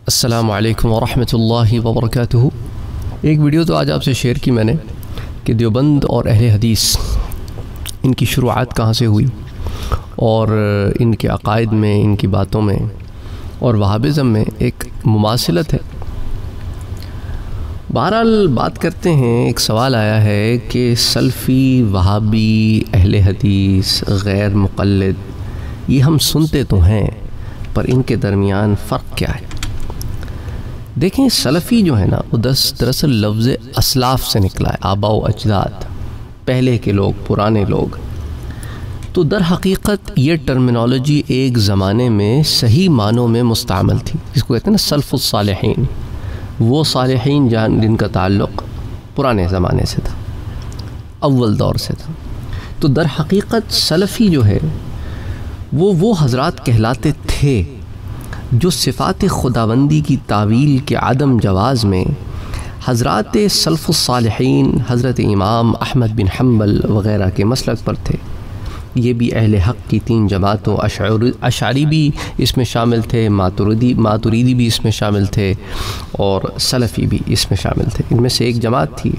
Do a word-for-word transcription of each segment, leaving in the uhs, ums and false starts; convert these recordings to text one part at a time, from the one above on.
السلام علیکم ورحمۃ اللہ وبرکاتہ۔ ایک ویڈیو تو آج آپ سے شیئر کی میں نے کہ دیوبند اور اہل حدیث ان کی شروعات کہاں سے ہوئی اور ان کے عقائد میں، ان کی باتوں میں اور وہابزم میں ایک مماثلت ہے۔ بہرحال بات کرتے ہیں، ایک سوال آیا ہے کہ سلفی، وہابی، اہل حدیث، غیر مقلد، یہ ہم سنتے تو ہیں پر ان کے درمیان فرق کیا ہے؟ دیکھیں، سلفی جو ہے نا وہ دراصل لفظ اسلاف سے نکلا ہے، آباء و اجداد، پہلے کے لوگ، پرانے لوگ۔ تو در حقیقت یہ ٹرمینالوجی ایک زمانے میں صحیح معنوں میں مستعمل تھی، جس کو کہتے ہیں نا سلف الصالحین، وہ صالحین جان جن کا تعلق پرانے زمانے سے تھا، اول دور سے تھا۔ تو در حقیقت سلفی جو ہے وہ وہ حضرات کہلاتے تھے جو صفات خداوندی کی تعویل کے عدم جواز میں حضرات سلف الصالحین، حضرت امام احمد بن حنبل وغیرہ کے مسلک پر تھے۔ یہ بھی اہل حق کی تین جماعتوں، اشعری بھی اس میں شامل تھے، ماتریدی ماتریدی بھی اس میں شامل تھے اور سلفی بھی اس میں شامل تھے، ان میں سے ایک جماعت تھی۔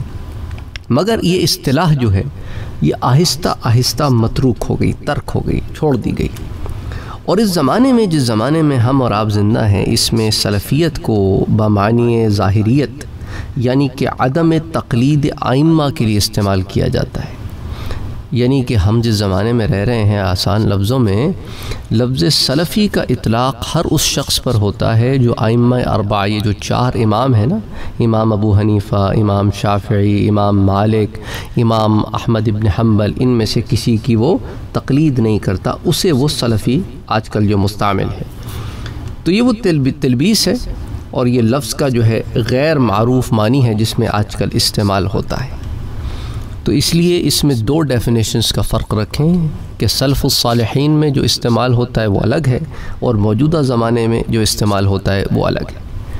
مگر یہ اصطلاح جو ہے یہ آہستہ آہستہ متروک ہو گئی، ترک ہو گئی، چھوڑ دی گئی۔ اور اس زمانے میں، جس زمانے میں ہم اور آپ زندہ ہیں، اس میں سلفیت کو بمعنی ظاہریت یعنی کہ عدم تقلید ائمہ کے لیے استعمال کیا جاتا ہے۔ یعنی کہ ہم جس زمانے میں رہ رہے ہیں، آسان لفظوں میں لفظ سلفی کا اطلاق ہر اس شخص پر ہوتا ہے جو ائمہ اربعہ، یہ جو چار امام ہیں نا، امام ابو حنیفہ، امام شافعی، امام مالک، امام احمد بن حنبل، ان میں سے کسی کی وہ تقلید نہیں کرتا، اسے وہ سلفی آج کل جو مستعمل ہے۔ تو یہ وہ تلبیس ہے اور یہ لفظ کا جو ہے غیر معروف معنی ہے جس میں آج کل استعمال ہوتا ہے۔ تو اس لیے اس میں دو ڈیفینیشنز کا فرق رکھیں کہ سلف الصالحین میں جو استعمال ہوتا ہے وہ الگ ہے اور موجودہ زمانے میں جو استعمال ہوتا ہے وہ الگ ہے۔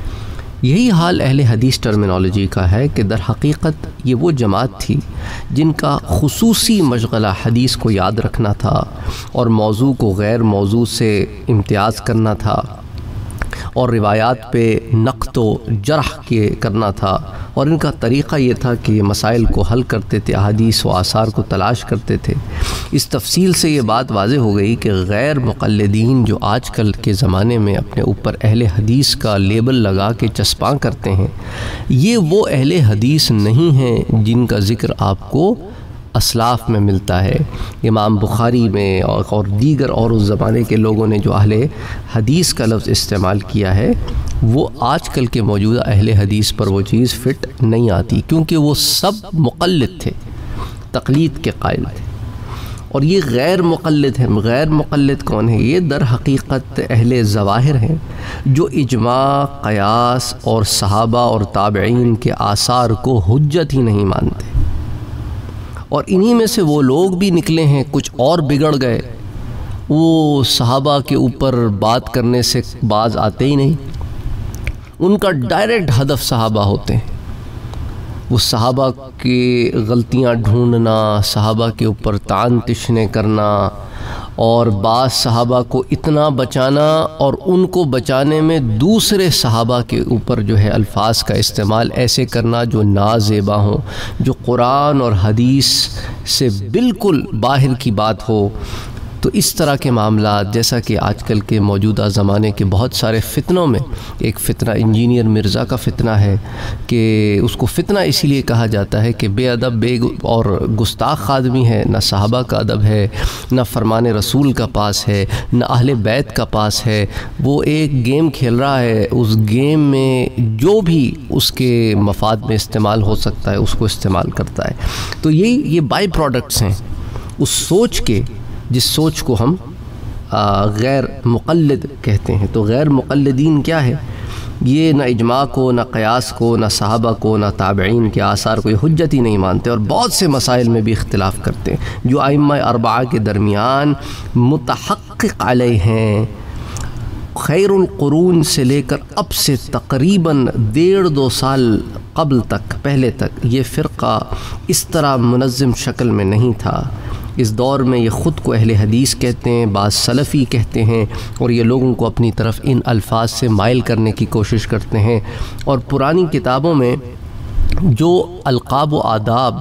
یہی حال اہل حدیث ٹرمینالوجی کا ہے کہ در حقیقت یہ وہ جماعت تھی جن کا خصوصی مشغلہ حدیث کو یاد رکھنا تھا اور موضوع کو غیر موضوع سے امتیاز کرنا تھا اور روایات پہ نقد و جرح کے کرنا تھا، اور ان کا طریقہ یہ تھا کہ یہ مسائل کو حل کرتے تھے، احادیث و آثار کو تلاش کرتے تھے۔ اس تفصیل سے یہ بات واضح ہو گئی کہ غیر مقلدین جو آج کل کے زمانے میں اپنے اوپر اہل حدیث کا لیبل لگا کے چسپاں کرتے ہیں، یہ وہ اہل حدیث نہیں ہیں جن کا ذکر آپ کو اسلاف میں ملتا ہے، امام بخاری میں اور دیگر اور اس زمانے کے لوگوں نے جو اہل حدیث کا لفظ استعمال کیا ہے، وہ آج کل کے موجودہ اہل حدیث پر وہ چیز فٹ نہیں آتی، کیونکہ وہ سب مقلد تھے، تقلید کے قائل تھے۔ اور یہ غیر مقلد ہیں۔ غیر مقلد کون ہے؟ یہ در حقیقت اہل ظواہر ہیں جو اجماع، قیاس اور صحابہ اور تابعین کے آثار کو حجت ہی نہیں مانتے، اور انہی میں سے وہ لوگ بھی نکلے ہیں، کچھ اور بگڑ گئے، وہ صحابہ کے اوپر بات کرنے سے باز آتے ہی نہیں، ان کا ڈائریکٹ ہدف صحابہ ہوتے ہیں، وہ صحابہ کی غلطیاں ڈھونڈنا، صحابہ کے اوپر طعن تشنے کرنا اور بعض صحابہ کو اتنا بچانا اور ان کو بچانے میں دوسرے صحابہ کے اوپر جو ہے الفاظ کا استعمال ایسے کرنا جو نازیبا ہوں، جو قرآن اور حدیث سے بالکل باہر کی بات ہو۔ تو اس طرح کے معاملات، جیسا کہ آج کل کے موجودہ زمانے کے بہت سارے فتنوں میں ایک فتنہ انجینئر مرزا کا فتنہ ہے کہ اس کو فتنہ اسی لیے کہا جاتا ہے کہ بے ادب بے اور گستاخ آدمی ہے، نہ صحابہ کا ادب ہے، نہ فرمان رسول کا پاس ہے، نہ اہل بیت کا پاس ہے، وہ ایک گیم کھیل رہا ہے، اس گیم میں جو بھی اس کے مفاد میں استعمال ہو سکتا ہے اس کو استعمال کرتا ہے۔ تو یہ یہ بائی پروڈکٹس ہیں اس سوچ کے جس سوچ کو ہم غیر مقلد کہتے ہیں۔ تو غیر مقلدین کیا ہے؟ یہ نہ اجماع کو، نہ قیاس کو، نہ صحابہ کو، نہ تابعین کے آثار کو یہ حجت ہی نہیں مانتے، اور بہت سے مسائل میں بھی اختلاف کرتے ہیں جو ائمہ اربعہ کے درمیان متحقق علیہ ہیں۔ خیر القرون سے لے کر اب سے تقریباً ڈیڑھ دو سال قبل تک، پہلے تک یہ فرقہ اس طرح منظم شکل میں نہیں تھا، اس دور میں یہ خود کو اہل حدیث کہتے ہیں، بعض سلفی کہتے ہیں، اور یہ لوگوں کو اپنی طرف ان الفاظ سے مائل کرنے کی کوشش کرتے ہیں۔ اور پرانی کتابوں میں جو القاب و آداب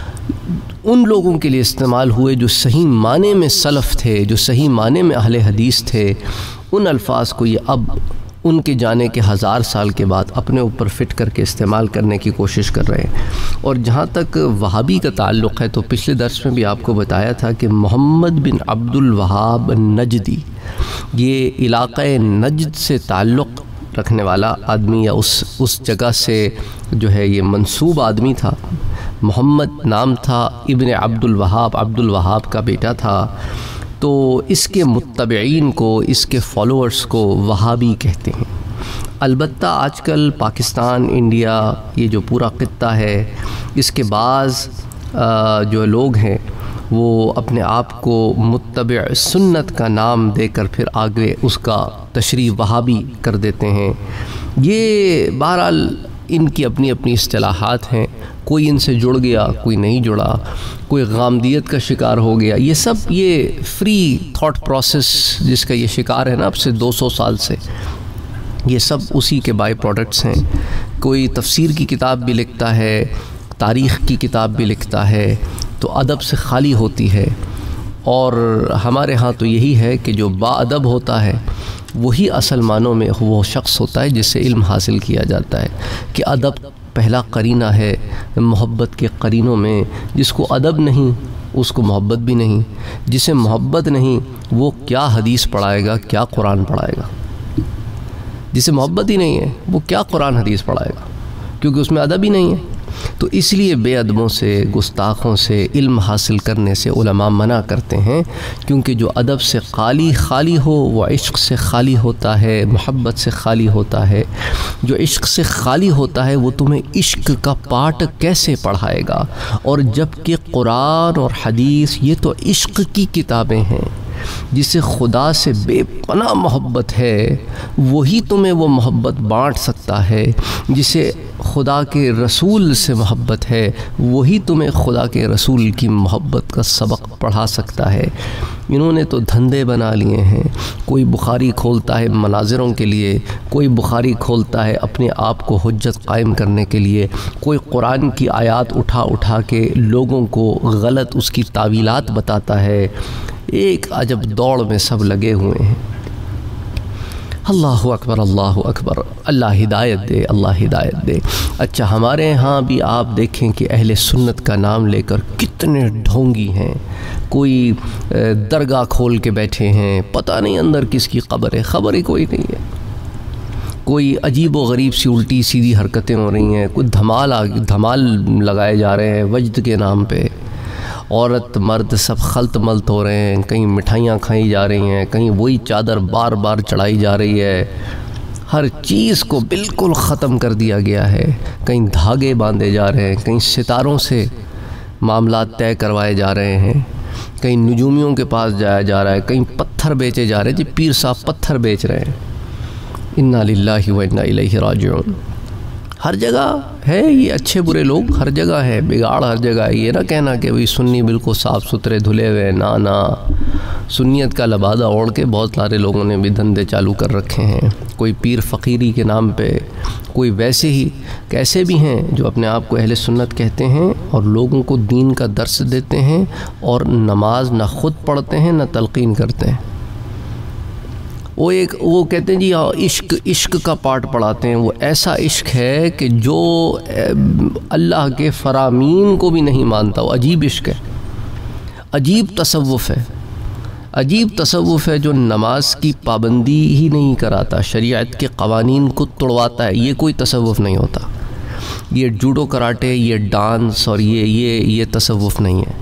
ان لوگوں کے لیے استعمال ہوئے جو صحیح معنی میں سلف تھے، جو صحیح معنی میں اہل حدیث تھے، ان الفاظ کو یہ اب ان کے جانے کے ہزار سال کے بعد اپنے اوپر فٹ کر کے استعمال کرنے کی کوشش کر رہے ہیں۔ اور جہاں تک وہابی کا تعلق ہے تو پچھلے درس میں بھی آپ کو بتایا تھا کہ محمد بن عبد الوہاب نجدی، یہ علاقہ نجد سے تعلق رکھنے والا آدمی یا اس اس جگہ سے جو ہے یہ منسوب آدمی تھا۔ محمد نام تھا، ابن عبد الوہاب، عبد الوہاب کا بیٹا تھا۔ تو اس کے متبعین کو، اس کے فالوورز کو وہابی کہتے ہیں۔ البتہ آج کل پاکستان، انڈیا، یہ جو پورا خطہ ہے، اس کے بعض جو لوگ ہیں وہ اپنے آپ کو متبع سنت کا نام دے کر پھر آگے اس کا تشریح وہابی کر دیتے ہیں۔ یہ بہرحال ان کی اپنی اپنی اصطلاحات ہیں، کوئی ان سے جڑ گیا، کوئی نہیں جڑا، کوئی غامدیت کا شکار ہو گیا۔ یہ سب یہ فری تھاٹ پروسیس جس کا یہ شکار ہے نا اب سے دو سو سال سے، یہ سب اسی کے بائی پروڈکٹس ہیں۔ کوئی تفسیر کی کتاب بھی لکھتا ہے، تاریخ کی کتاب بھی لکھتا ہے، تو ادب سے خالی ہوتی ہے۔ اور ہمارے ہاں تو یہی ہے کہ جو با ادب ہوتا ہے وہی اصل معنوں میں وہ شخص ہوتا ہے جس سے علم حاصل کیا جاتا ہے، کہ ادب پہلا قرینہ ہے محبت کے قرینوں میں۔ جس کو ادب نہیں اس کو محبت بھی نہیں، جسے محبت نہیں وہ کیا حدیث پڑھائے گا، کیا قرآن پڑھائے گا۔ جسے محبت ہی نہیں ہے وہ کیا قرآن حدیث پڑھائے گا، کیونکہ اس میں ادب ہی نہیں ہے۔ تو اس لیے بے ادبوں سے، گستاخوں سے علم حاصل کرنے سے علماء منع کرتے ہیں، کیونکہ جو ادب سے خالی خالی ہو وہ عشق سے خالی ہوتا ہے، محبت سے خالی ہوتا ہے۔ جو عشق سے خالی ہوتا ہے وہ تمہیں عشق کا پاٹ کیسے پڑھائے گا؟ اور جب کہ قرآن اور حدیث یہ تو عشق کی کتابیں ہیں، جسے خدا سے بے پناہ محبت ہے وہی تمہیں وہ محبت بانٹ سکتا ہے۔ جسے خدا کے رسول سے محبت ہے وہی تمہیں خدا کے رسول کی محبت کا سبق پڑھا سکتا ہے۔ انہوں نے تو دھندے بنا لیے ہیں، کوئی بخاری کھولتا ہے مناظروں کے لیے، کوئی بخاری کھولتا ہے اپنے آپ کو حجت قائم کرنے کے لیے، کوئی قرآن کی آیات اٹھا اٹھا کے لوگوں کو غلط اس کی تعویلات بتاتا ہے۔ ایک عجب دوڑ میں سب لگے ہوئے ہیں۔ اللہ اکبر، اللہ اکبر، اللہ ہدایت دے، اللہ ہدایت دے۔ اچھا، ہمارے ہاں بھی آپ دیکھیں کہ اہل سنت کا نام لے کر کتنے ڈھونگی ہیں۔ کوئی درگاہ کھول کے بیٹھے ہیں، پتہ نہیں اندر کس کی قبر ہے، خبر ہی کوئی نہیں ہے۔ کوئی عجیب و غریب سی الٹی سیدھی حرکتیں ہو رہی ہیں، کوئی دھمال دھمال لگائے جا رہے ہیں وجد کے نام پہ۔ عورت مرد سب خلط ملط ہو رہے ہیں، کہیں مٹھائیاں کھائی جا رہی ہیں، کہیں وہی چادر بار بار چڑھائی جا رہی ہے۔ ہر چیز کو بالکل ختم کر دیا گیا ہے۔ کہیں دھاگے باندھے جا رہے ہیں، کہیں ستاروں سے معاملات طے کروائے جا رہے ہیں، کہیں نجومیوں کے پاس جایا جا رہا ہے، کہیں پتھر بیچے جا رہے ہیں۔ جی پیر صاحب پتھر بیچ رہے ہیں۔ انا للہ و انا الیہ راجعون۔ ہر جگہ ہے یہ اچھے برے لوگ، ہر جگہ ہے بگاڑ، ہر جگہ ہے۔ یہ نہ کہنا کہ وہی سنی بالکل صاف ستھرے دھلے ہوئے، نا نا، سنیت کا لبادہ اوڑھ کے بہت سارے لوگوں نے بھی دھندے چالو کر رکھے ہیں۔ کوئی پیر فقیری کے نام پہ، کوئی ویسے ہی کیسے بھی ہیں جو اپنے آپ کو اہل سنت کہتے ہیں اور لوگوں کو دین کا درس دیتے ہیں، اور نماز نہ خود پڑھتے ہیں نہ تلقین کرتے ہیں۔ وہ ایک وہ کہتے ہیں جی عشق عشق کا پارٹ پڑھاتے ہیں۔ وہ ایسا عشق ہے کہ جو اللہ کے فرامین کو بھی نہیں مانتا، وہ عجیب عشق ہے، عجیب تصوف ہے، عجیب تصوف ہے جو نماز کی پابندی ہی نہیں کراتا، شریعت کے قوانین کو توڑواتا ہے۔ یہ کوئی تصوف نہیں ہوتا۔ یہ جوڈو کراٹے، یہ ڈانس اور یہ یہ یہ تصوف نہیں ہے۔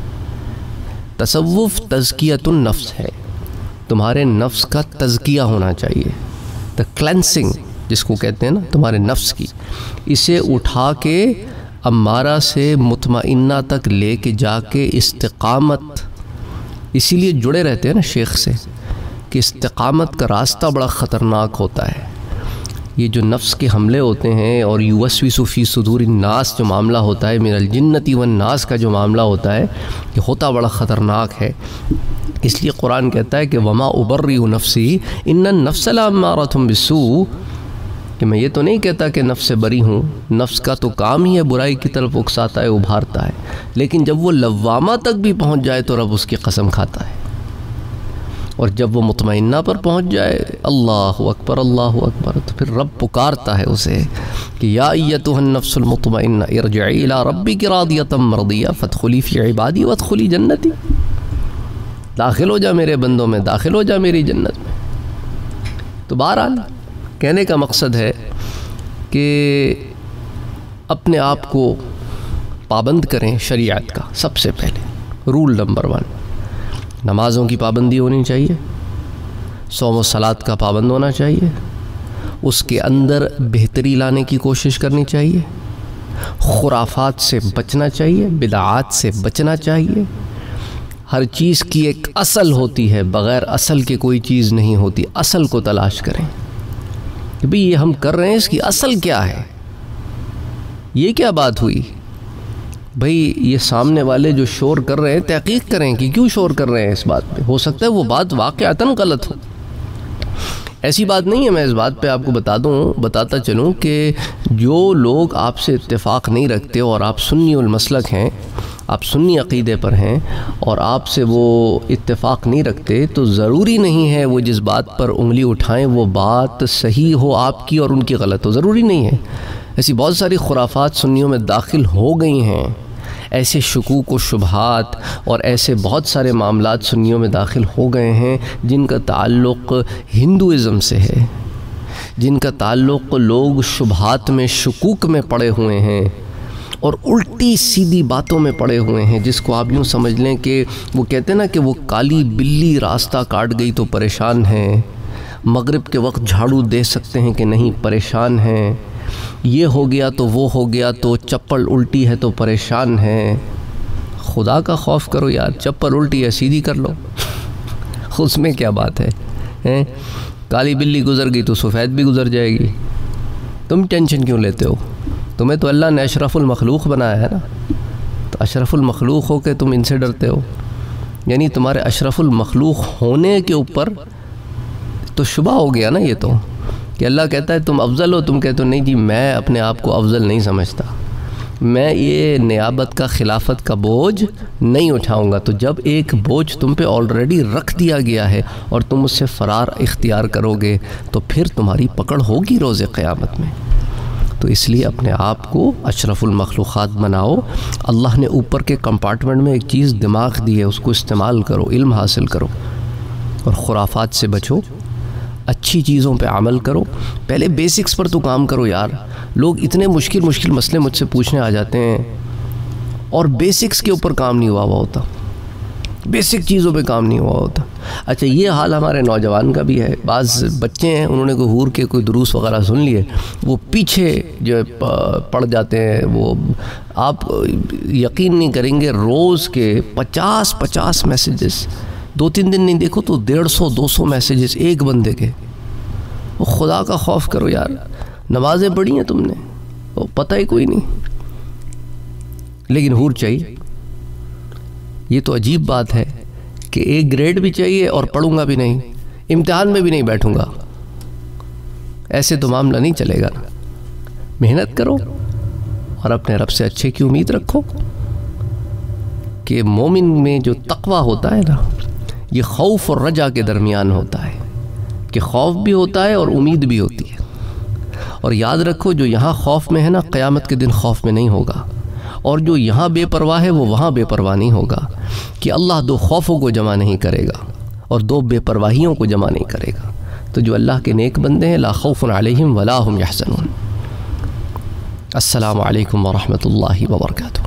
تصوف تزکیۃ النفس ہے، تمہارے نفس کا تزکیہ ہونا چاہیے، دا کلینسنگ جس کو کہتے ہیں نا تمہارے نفس کی، اسے اٹھا کے امارہ سے مطمئنہ تک لے کے جا کے استقامت، اسی لیے جڑے رہتے ہیں نا شیخ سے کہ استقامت کا راستہ بڑا خطرناک ہوتا ہے۔ یہ جو نفس کے حملے ہوتے ہیں اور یوسوس فی صدور الناس جو معاملہ ہوتا ہے، من الجنتی والناس کا جو معاملہ ہوتا ہے، یہ ہوتا بڑا خطرناک ہے۔ اس لیے قرآن کہتا ہے کہ وما ابرئ نفسی ان النفس لامارۃ بالسوء، کہ میں یہ تو نہیں کہتا کہ نفس سے بری ہوں، نفس کا تو کام ہی ہے برائی کی طرف اکساتا ہے، ابھارتا ہے، لیکن جب وہ لوامہ تک بھی پہنچ جائے تو رب اس کی قسم کھاتا ہے، اور جب وہ مطمئنہ پر پہنچ جائے اللہ اکبر اللہ اکبر، تو پھر رب پکارتا ہے اسے کہ یا ایتھا النفس المطمئنہ ارجعی الی ربک راضیۃ مرضیہ فادخلی فی عبادی وادخلی جنتی، داخل ہو جا میرے بندوں میں، داخل ہو جا میری جنت میں۔ تو بہرحال کہنے کا مقصد ہے کہ اپنے آپ کو پابند کریں شریعت کا۔ سب سے پہلے رول نمبر ون، نمازوں کی پابندی ہونی چاہیے، صوم و صلات کا پابند ہونا چاہیے، اس کے اندر بہتری لانے کی کوشش کرنی چاہیے، خرافات سے بچنا چاہیے، بدعات سے بچنا چاہیے۔ ہر چیز کی ایک اصل ہوتی ہے، بغیر اصل کے کوئی چیز نہیں ہوتی، اصل کو تلاش کریں کہ بھئی یہ ہم کر رہے ہیں، اس کی اصل کیا ہے، یہ کیا بات ہوئی؟ بھئی یہ سامنے والے جو شور کر رہے ہیں تحقیق کریں کہ کیوں شور کر رہے ہیں اس بات پہ، ہو سکتا ہے وہ بات واقعتاً غلط ہو۔ ایسی بات نہیں ہے، میں اس بات پہ آپ کو بتا دوں بتاتا چلوں کہ جو لوگ آپ سے اتفاق نہیں رکھتے اور آپ سنی المسلک ہیں، آپ سنی عقیدے پر ہیں اور آپ سے وہ اتفاق نہیں رکھتے، تو ضروری نہیں ہے وہ جس بات پر انگلی اٹھائیں وہ بات صحیح ہو آپ کی اور ان کی غلط ہو، ضروری نہیں ہے۔ ایسی بہت ساری خرافات سنیوں میں داخل ہو گئی ہیں، ایسے شکوک و شبہات اور ایسے بہت سارے معاملات سنیوں میں داخل ہو گئے ہیں جن کا تعلق ہندوازم سے ہے، جن کا تعلق لوگ شبہات میں شکوک میں پڑے ہوئے ہیں اور الٹی سیدھی باتوں میں پڑے ہوئے ہیں، جس کو آپ یوں سمجھ لیں کہ وہ کہتے ہیں نا کہ وہ کالی بلی راستہ کاٹ گئی تو پریشان ہیں، مغرب کے وقت جھاڑو دے سکتے ہیں کہ نہیں پریشان ہیں، یہ ہو گیا تو وہ ہو گیا تو چپل الٹی ہے تو پریشان ہیں۔ خدا کا خوف کرو یار، چپل الٹی ہے سیدھی کر لو، اس میں کیا بات ہے؟ کالی بلی گزر گئی تو سفید بھی گزر جائے گی، تم ٹینشن کیوں لیتے ہو؟ تمہیں تو اللہ نے اشرف المخلوق بنایا ہے نا، تو اشرف المخلوق ہو کے تم ان سے ڈرتے ہو؟ یعنی تمہارے اشرف المخلوق ہونے کے اوپر تو شبہ ہو گیا نا یہ تو، کہ اللہ کہتا ہے تم افضل ہو، تم کہتے ہو نہیں جی میں اپنے آپ کو افضل نہیں سمجھتا، میں یہ نیابت کا خلافت کا بوجھ نہیں اٹھاؤں گا۔ تو جب ایک بوجھ تم پہ آلریڈی رکھ دیا گیا ہے اور تم اس سے فرار اختیار کرو گے تو پھر تمہاری پکڑ ہوگی روز قیامت میں۔ تو اس لیے اپنے آپ کو اشرف المخلوقات بناؤ۔ اللہ نے اوپر کے کمپارٹمنٹ میں ایک چیز دماغ دی ہے، اس کو استعمال کرو، علم حاصل کرو اور خرافات سے بچو، اچھی چیزوں پہ عمل کرو۔ پہلے بیسکس پر تو کام کرو یار، لوگ اتنے مشکل مشکل مسئلے مجھ سے پوچھنے آ جاتے ہیں اور بیسکس کے اوپر کام نہیں ہوا ہوا ہوتا، بیسک چیزوں پہ کام نہیں ہوا ہوتا۔ اچھا یہ حال ہمارے نوجوان کا بھی ہے، بعض بچے ہیں انہوں نے کوئی حور کے کوئی دروس وغیرہ سن لیے، وہ پیچھے جو پڑ جاتے ہیں، وہ آپ یقین نہیں کریں گے روز کے پچاس پچاس میسیجز، دو تین دن نہیں دیکھو تو ڈیڑھ سو دو سو میسیجز ایک بندے کے۔ وہ خدا کا خوف کرو یار، نمازیں پڑھی ہیں تم نے، وہ پتہ ہی کوئی نہیں، لیکن حور چاہیے۔ یہ تو عجیب بات ہے کہ ایک گریڈ بھی چاہیے اور پڑھوں گا بھی نہیں، امتحان میں بھی نہیں بیٹھوں گا، ایسے تو معاملہ نہیں چلے گا۔ محنت کرو اور اپنے رب سے اچھے کی امید رکھو کہ مومن میں جو تقوی ہوتا ہے نا، یہ خوف اور رجا کے درمیان ہوتا ہے، کہ خوف بھی ہوتا ہے اور امید بھی ہوتی ہے۔ اور یاد رکھو جو یہاں خوف میں ہے نا، قیامت کے دن خوف میں نہیں ہوگا، اور جو یہاں بے پرواہ ہے وہ وہاں بے پرواہ نہیں ہوگا، کہ اللہ دو خوفوں کو جمع نہیں کرے گا اور دو بے پرواہیوں کو جمع نہیں کرے گا۔ تو جو اللہ کے نیک بندے ہیں لا خوف علیہم ولا هم یحزنون۔ السلام علیکم ورحمۃ اللہ وبرکاتہ۔